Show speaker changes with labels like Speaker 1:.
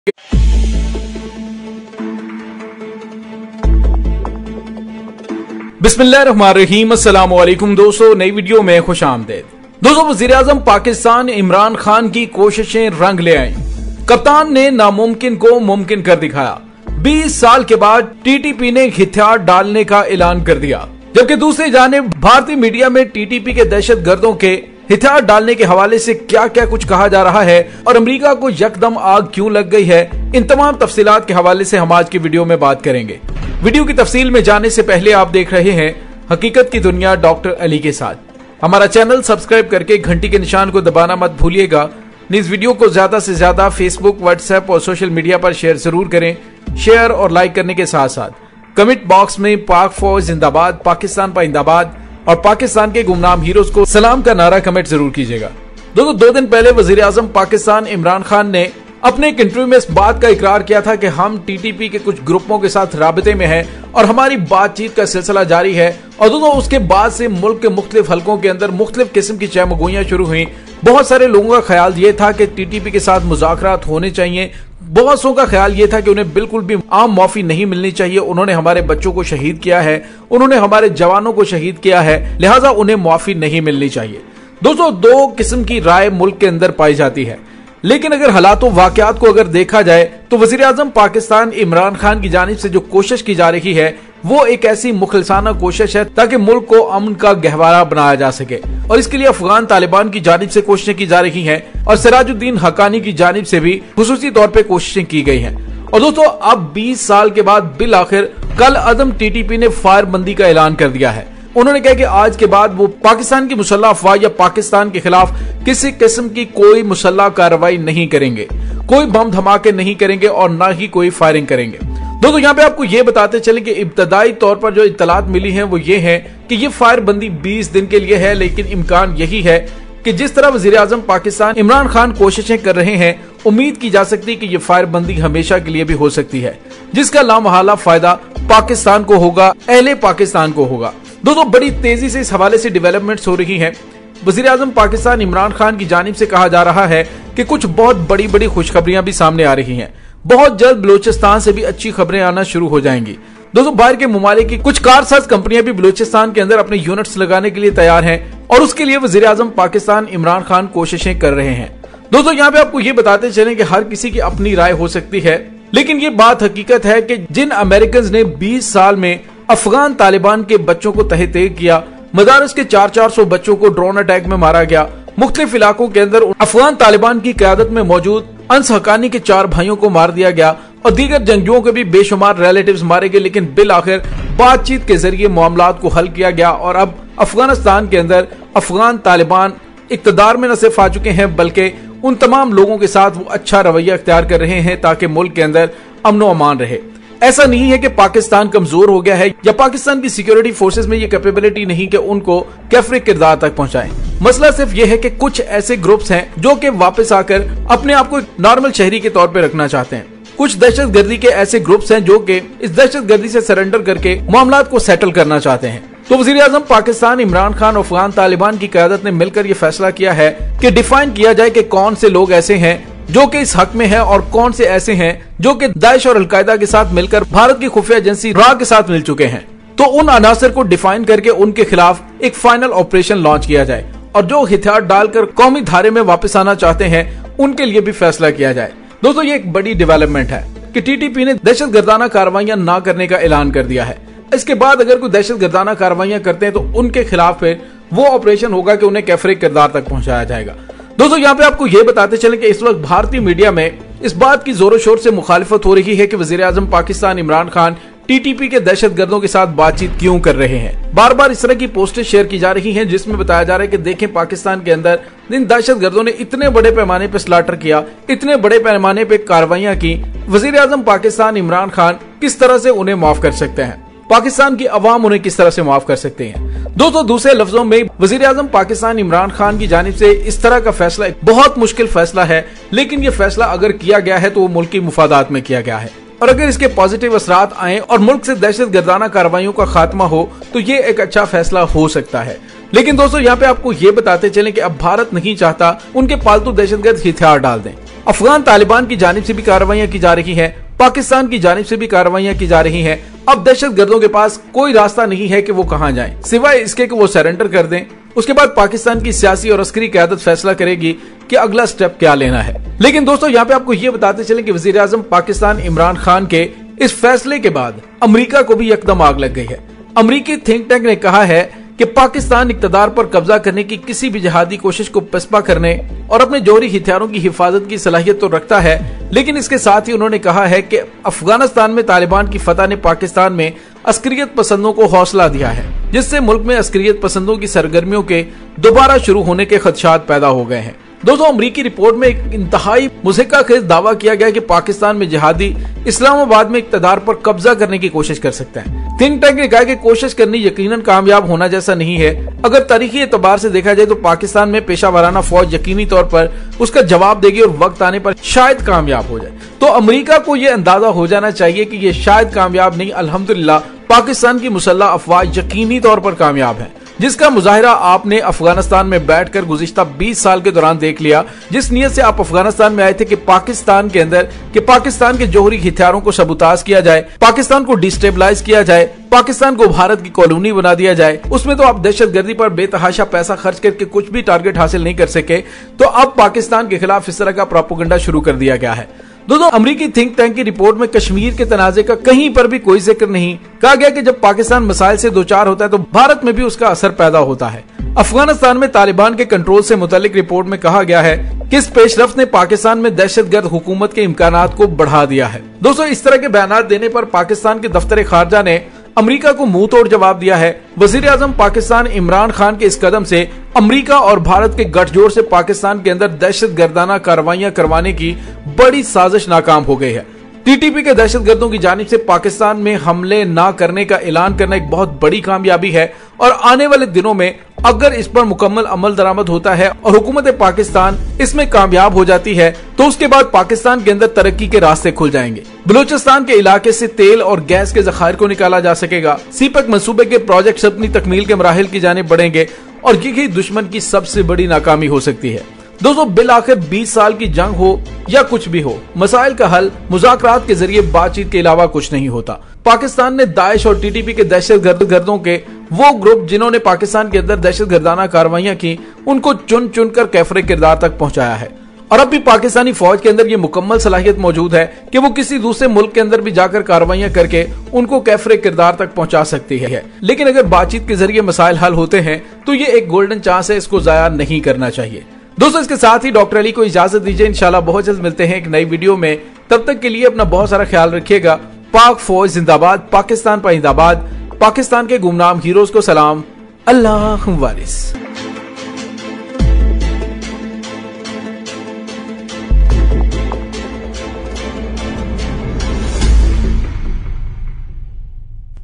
Speaker 1: बिस्मिल्लाहिर्रहमानिर्रहीम। अस्सलाम वालेकुम दोस्तों, नई वीडियो में खुश आमदीद। दोस्तों, वजीर आजम पाकिस्तान इमरान खान की कोशिशें रंग ले आई। कप्तान ने नामुमकिन को मुमकिन कर दिखाया। 20 साल के बाद टीटीपी ने हथियार डालने का ऐलान कर दिया, जबकि दूसरी जानिब भारतीय मीडिया में टीटीपी के दहशत गर्दों के हथियार डालने के हवाले से क्या क्या कुछ कहा जा रहा है और अमेरिका को यकदम आग क्यों लग गई है, इन तमाम तफसीलात के हवाले से हम आज की वीडियो में बात करेंगे। वीडियो की तफसील में जाने से पहले आप देख रहे हैं हकीकत की दुनिया डॉक्टर अली के साथ। हमारा चैनल सब्सक्राइब करके घंटी के निशान को दबाना मत भूलिएगा। इस वीडियो को ज्यादा से ज्यादा फेसबुक, व्हाट्सएप और सोशल मीडिया पर शेयर जरूर करें। शेयर और लाइक करने के साथ साथ कमेंट बॉक्स में पाक फौज जिंदाबाद, पाकिस्तान पाइंदाबाद और पाकिस्तान के गुमनाम हीरोज को सलाम का नारा कमेंट जरूर कीजिएगा। दोस्तों, 2 दिन पहले वजीर आजम पाकिस्तान इमरान खान ने अपने एक इंटरव्यू में इस बात का इकरार किया था कि हम टीटीपी के कुछ ग्रुपों के साथ राबते में हैं और हमारी बातचीत का सिलसिला जारी है। और दोस्तों, उसके बाद से मुल्क के मुख्तलिफ हलकों के अंदर मुख्तलिफ किस्म की चहमगोइयां शुरू हुई। बहुत सारे लोगों का ख्याल ये था कि टीटीपी के साथ मुज़ाकरात होने चाहिए। बहुत सौ का ख्याल ये था कि उन्हें बिल्कुल भी आम माफी नहीं मिलनी चाहिए। उन्होंने हमारे बच्चों को शहीद किया है, उन्होंने हमारे जवानों को शहीद किया है, लिहाजा उन्हें माफी नहीं मिलनी चाहिए। दोस्तों, 2 किस्म की राय मुल्क के अंदर पाई जाती है, लेकिन अगर हालात वाकयात को अगर देखा जाए तो वजीर आजम पाकिस्तान इमरान खान की जानिब से जो कोशिश की जा रही है वो एक ऐसी मुखलिसाना कोशिश है ताकि मुल्क को अमन का गहवारा बनाया जा सके। और इसके लिए अफगान तालिबान की जानिब से कोशिशें की जा रही हैं और सिराजुद्दीन हक्कानी की जानिब से भी खुसूसी तौर पर कोशिशें की गई हैं। और दोस्तों, अब 20 साल के बाद बिल आखिर कल अदम टीटीपी ने फायरबंदी का ऐलान कर दिया है। उन्होंने कहा कि आज के बाद वो पाकिस्तान की मुसल्लह अफवाह या पाकिस्तान के खिलाफ किसी किस्म की कोई मुसल्लह कार्रवाई नहीं करेंगे, कोई बम धमाके नहीं करेंगे और ना ही कोई फायरिंग करेंगे। दोस्तों, यहाँ पे आपको ये बताते चले कि इब्तदाई तौर पर जो इत्तलात मिली हैं वो ये है कि ये फायरबंदी 20 दिन के लिए है, लेकिन इम्कान यही है कि जिस तरह वजीर आजम पाकिस्तान इमरान खान कोशिशें कर रहे हैं, उम्मीद की जा सकती है कि ये फायरबंदी हमेशा के लिए भी हो सकती है, जिसका लामहला फायदा पाकिस्तान को होगा, अहले पाकिस्तान को होगा। दोस्तों, बड़ी तेजी से इस हवाले से डेवलपमेंट्स हो रही हैं। वजीर आजम पाकिस्तान इमरान खान की जानिब से कहा जा रहा है कि कुछ बहुत बड़ी बड़ी खुशखबरियां भी सामने आ रही हैं। बहुत जल्द बलूचिस्तान से भी अच्छी खबरें आना शुरू हो जाएंगी। दोस्तों, बाहर के ममालिक की कुछ कारसाज कंपनियां भी बलूचिस्तान के अंदर अपने यूनिट्स लगाने के लिए तैयार हैं और उसके लिए वजीर आजम पाकिस्तान इमरान खान कोशिशें कर रहे हैं। दोस्तों, यहाँ पे आपको ये बताते चलें कि हर किसी की अपनी राय हो सकती है, लेकिन ये बात हकीकत है कि जिन अमेरिकन ने 20 साल में अफगान तालिबान के बच्चों को तहत किया, मदारस के 400 बच्चों को ड्रोन अटैक में मारा गया, मुख्तलिफ इलाकों के अंदर अफगान तालिबान की क़यादत में मौजूद अंस हक्कानी के 4 भाइयों को मार दिया गया और दीगर जंगियों के भी बेशुमार रिलेटिव्स मारे गए, लेकिन बिल आखिर बातचीत के जरिए मामलात को हल किया गया और अब अफगानिस्तान के अंदर अफगान तालिबान इक़्तिदार में न सिर्फ आ चुके हैं बल्कि उन तमाम लोगों के साथ वो अच्छा रवैया अख्तियार कर रहे हैं ताकि मुल्क के अंदर अमन व अमान रहे। ऐसा नहीं है कि पाकिस्तान कमजोर हो गया है या पाकिस्तान की सिक्योरिटी फोर्सेस में ये कैपेबिलिटी नहीं कि उनको कैफरे किरदार तक पहुंचाएं। मसला सिर्फ ये है कि कुछ ऐसे ग्रुप्स हैं जो कि वापस आकर अपने आप को नॉर्मल शहरी के तौर पे रखना चाहते हैं। कुछ दहशतगर्दी के ऐसे ग्रुप्स हैं जो कि इस दहशतगर्दी से सरेंडर करके मामलात को सेटल करना चाहते हैं। तो वजीर आजम पाकिस्तान इमरान खान और अफगान तालिबान की क़यादत ने मिलकर ये फैसला किया है कि डिफाइन किया जाए कि कौन से लोग ऐसे हैं जो कि इस हक में है और कौन से ऐसे हैं जो कि दाइश और अलकायदा के साथ मिलकर भारत की खुफिया एजेंसी रा के साथ मिल चुके हैं। तो उन अनासर को डिफाइन करके उनके खिलाफ एक फाइनल ऑपरेशन लॉन्च किया जाए और जो हथियार डालकर कौमी धारे में वापस आना चाहते हैं उनके लिए भी फैसला किया जाए। दोस्तों, ये एक बड़ी डेवलपमेंट है कि टीटीपी ने दहशतगर्दाना कार्रवाइयां ना करने का ऐलान कर दिया है। इसके बाद अगर कोई दहशतगर्दाना कार्रवाइयां करते हैं तो उनके खिलाफ फिर वो ऑपरेशन होगा कि उन्हें कैफरे किरदार तक पहुंचाया जाएगा। दोस्तों, यहाँ पे आपको ये बताते चलें कि इस वक्त भारतीय मीडिया में इस बात की जोरों शोर से मुखालिफत हो रही है कि वजीर आजम पाकिस्तान इमरान खान टीटीपी के दहशतगर्दों के साथ बातचीत क्यों कर रहे हैं। बार बार इस तरह की पोस्टें शेयर की जा रही हैं जिसमें बताया जा रहा है कि देखें, पाकिस्तान के अंदर इन दहशतगर्दों ने इतने बड़े पैमाने पर स्लाटर किया, इतने बड़े पैमाने पर कार्रवाइयां की, वजीर आजम पाकिस्तान इमरान खान किस तरह से उन्हें माफ कर सकते हैं, पाकिस्तान की अवाम उन्हें किस तरह से माफ कर सकते हैं। दोस्तों, दूसरे लफ्जों में वजीर आजम पाकिस्तान इमरान खान की जानिब से इस तरह का फैसला एक बहुत मुश्किल फैसला है, लेकिन ये फैसला अगर किया गया है तो वो मुल्क की मुफादात में किया गया है और अगर इसके पॉजिटिव असरात आए और मुल्क से दहशतगर्दाना कार्रवाइयों का खात्मा हो तो ये एक अच्छा फैसला हो सकता है। लेकिन दोस्तों, यहाँ पे आपको ये बताते चलें कि अब भारत नहीं चाहता उनके पालतू दहशतगर्द हथियार डाल दें। अफगान तालिबान की जानिब से भी कार्रवाइयां की जा रही हैं, पाकिस्तान की जानिब से भी कार्रवाइयां की जा रही हैं। अब दहशतगर्दों के पास कोई रास्ता नहीं है कि वो कहां जाएं, सिवाय इसके कि वो सरेंडर कर दें। उसके बाद पाकिस्तान की सियासी और अस्करी क़यादत फैसला करेगी कि अगला स्टेप क्या लेना है। लेकिन दोस्तों यहाँ पे आपको ये बताते चलें कि वजीर आजम पाकिस्तान इमरान खान के इस फैसले के बाद अमेरिका को भी एकदम आग लग गई है। अमेरिकी थिंक टैंक ने कहा है कि पाकिस्तान इक़्तिदार पर कब्जा करने की किसी भी जिहादी कोशिश को पसपा करने और अपने जौहरी हथियारों की हिफाजत की सलाहियत तो रखता है, लेकिन इसके साथ ही उन्होंने कहा है कि अफगानिस्तान में तालिबान की फतह ने पाकिस्तान में अस्करियत पसंदों को हौसला दिया है, जिससे मुल्क में अस्करियत पसंदों की सरगर्मियों के दोबारा शुरू होने के खदशात पैदा हो गए हैं। दोस्तों, अमरीकी रिपोर्ट में एक इंतहाई मुज़हिक्काखेज़ दावा किया गया कि पाकिस्तान में जिहादी इस्लामाबाद में इक़्तिदार पर कब्जा करने की कोशिश कर सकते हैं। थिंक टैंक ने कहा कि कोशिश करनी यकीनन कामयाब होना जैसा नहीं है। अगर तारीखी एतबार से देखा जाए तो पाकिस्तान में पेशा वाराना फौज यकीनी तौर पर उसका जवाब देगी और वक्त आने पर शायद कामयाब हो जाए। तो अमेरिका को यह अंदाजा हो जाना चाहिए कि ये शायद कामयाब नहीं, अल्हम्दुलिल्लाह पाकिस्तान की मुसल्लह अफवाज यकीनी तौर पर कामयाब है, जिसका मुजाहिरा आपने अफगानिस्तान में बैठकर गुज़िश्ता 20 साल के दौरान देख लिया। जिस नियत से आप अफगानिस्तान में आए थे कि पाकिस्तान के अंदर पाकिस्तान के जौहरी हथियारों को सबूताज किया जाए, पाकिस्तान को डिस्टेबलाइज किया जाए, पाकिस्तान को भारत की कॉलोनी बना दिया जाए, उसमें तो आप दहशतगर्दी पर बेतहाशा पैसा खर्च करके कुछ भी टारगेट हासिल नहीं कर सके। तो अब पाकिस्तान के खिलाफ इस तरह का प्रोपेगेंडा शुरू कर दिया गया है। दोस्तों, अमेरिकी थिंक टैंक की रिपोर्ट में कश्मीर के तनाजे का कहीं पर भी कोई जिक्र नहीं। कहा गया कि जब पाकिस्तान मसाइल से दो चार होता है तो भारत में भी उसका असर पैदा होता है। अफगानिस्तान में तालिबान के कंट्रोल से मुतालिक रिपोर्ट में कहा गया है कि इस पेशरफ्त ने पाकिस्तान में दहशतगर्द हुकूमत के इम्कानात को बढ़ा दिया है। दोस्तों, इस तरह के बयान देने पर पाकिस्तान के दफ्तर खारजा ने अमेरिका को मुंह तोड़ जवाब दिया है। वजीर आजम पाकिस्तान इमरान खान के इस कदम से अमेरिका और भारत के गठजोड़ से पाकिस्तान के अंदर दहशत गर्दाना कार्रवाइयां करवाने की बड़ी साजिश नाकाम हो गई है। टीटीपी के दहशतगर्दों की जानिब से पाकिस्तान में हमले न करने का ऐलान करना एक बहुत बड़ी कामयाबी है और आने वाले दिनों में अगर इस पर मुकम्मल अमल दरामद होता है और हुकूमत पाकिस्तान इसमें कामयाब हो जाती है तो उसके बाद पाकिस्तान के अंदर तरक्की के रास्ते खुल जाएंगे। बलूचिस्तान के इलाके से तेल और गैस के जखायर को निकाला जा सकेगा। सीपक मंसूबे के प्रोजेक्ट अपनी तकमील के मराहिल की जानिब बढ़ेंगे और यही दुश्मन की सबसे बड़ी नाकामी हो सकती है। दोस्तों, बिल आखिर 20 साल की जंग हो या कुछ भी हो, मसाइल का हल मुज़ाकरात के जरिए बातचीत के अलावा कुछ नहीं होता। पाकिस्तान ने दाइश और टीटीपी के दहशतगर्दों के वो ग्रुप जिन्होंने पाकिस्तान के अंदर दहशतगर्दाना कार्रवाइयां की, उनको चुन चुन कर कैफरे किरदार तक पहुंचाया है। और अब भी पाकिस्तानी फौज के अंदर ये मुकम्मल सलाहियत मौजूद है कि वो किसी दूसरे मुल्क के अंदर भी जाकर कार्रवाइयां करके उनको कैफरे किरदार तक पहुंचा सकती है। लेकिन अगर बातचीत के जरिए मसाइल हल होते हैं तो ये एक गोल्डन चांस है, इसको जाया नहीं करना चाहिए। दोस्तों, इसके साथ ही डॉक्टर अली को इजाजत दीजिए। इंशाल्लाह बहुत जल्द मिलते हैं एक नई वीडियो में। तब तक के लिए अपना बहुत सारा ख्याल रखिएगा। पाक फौज जिंदाबाद, पाकिस्तान पाइंदाबाद, पाकिस्तान के गुमनाम हीरोज को सलाम। अल्लाह वारिस।